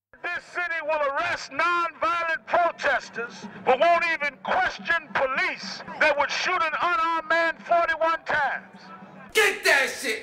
This city will arrest non-violent protesters, but won't even question police that would shoot an unarmed man 41 times. Get that shit!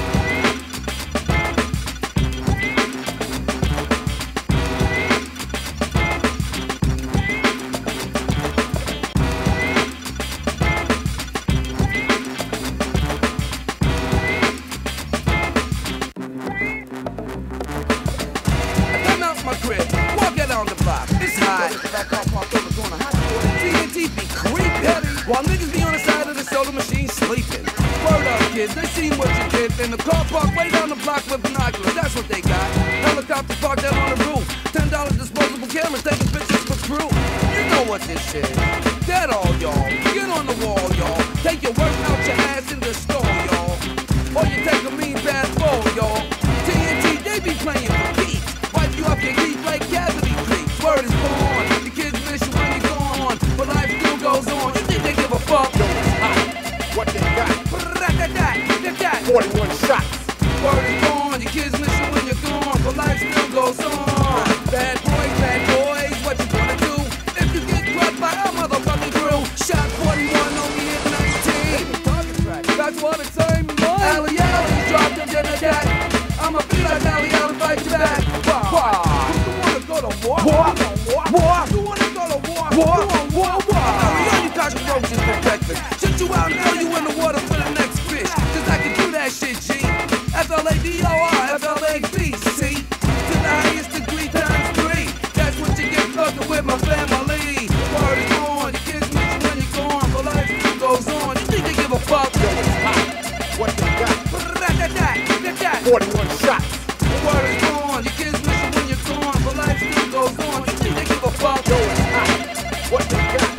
While niggas be on the side of the soda machine sleeping. Word up, kids, they seen what you did. In the car park way down the block with binoculars, that's what they got. Helicopters parked out on the roof. $10 disposable cameras taking pictures for crew. You know what this is. That all, y'all. Get on the wall, y'all. Take your work out your ass in the store, y'all. Or you take a mean bad fall, y'all. TNT, they be playing for keeps. Wipe you up your knees like cavity creeps. Word is born. The kids miss you when you're gone. But life still goes on. Fuck. Yo, it's hot. What they got? 41 shots. Word is born. Your kids miss you when you're gone, but life still goes on. Bad boys, what you gonna do if you get caught by a motherfucking crew? Shot 41, only hit 19. That's what it's saying, man. Alley, dropped him in the deck. I'ma be like Alley, fight you back. You wanna go to war? You wanna go to war? Cockroaches for breakfast. Shut you out and throw you in the water for the next fish. Cause I can do that shit, G. FLADOR, FLABC. To the highest degree times 3. That's what you get fucking with my family. Word is on, your kids miss you when you're gone, but life still goes on. You think they give a fuck? Yo, it's hot. What they got? 41 shots. Word is on, your kids miss you when you're gone, but life still goes on. You think they give a fuck? Yo, it's hot. What they got?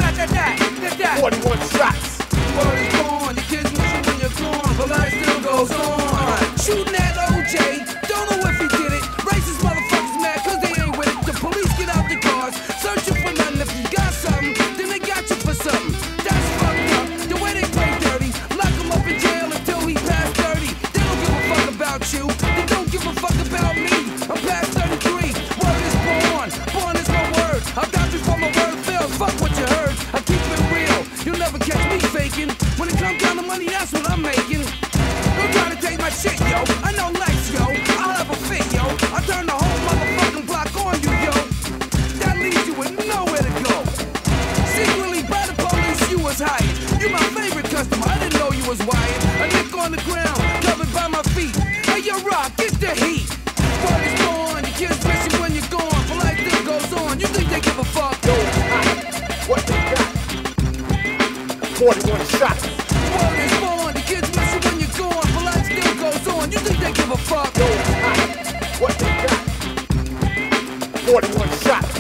41 shots. Word is born, your kids miss you when you're gone, but life still goes on. Shooting at OJ, don't know if he did it. Racist motherfuckers mad cause they ain't with it. The police get out the cars, searching for nothing. If you got something, then they got you for something. That's fucked up, the way they play dirty. Lock him up in jail until he past 30. They don't give a fuck about you, they don't give a fuck about me. I'm past 33, word is born is my word. I got before my word fails, fuck what you heard. I keep it real, you'll never catch me faking. When it comes down to money, that's what I'm making. Don't try to take my shit, yo. I know life, yo. I'll have a fit, yo. I'll turn the whole motherfucking block on you, yo. That leaves you with nowhere to go. Secretly, by the police, you was hired. You my favorite customer, I didn't know you was wired. A nick on the ground, covered by my feet. Hey, yo, Rock, get the heat. Word is born, your kids miss you when you're gone, but life still goes on. You think they give a fuck? Yo, it's hot. What they got? 41 shots. Word is born, the kids miss you when you're gone, but life still goes on. You think they give a fuck? Yo, it's hot. What they got? 41 shots.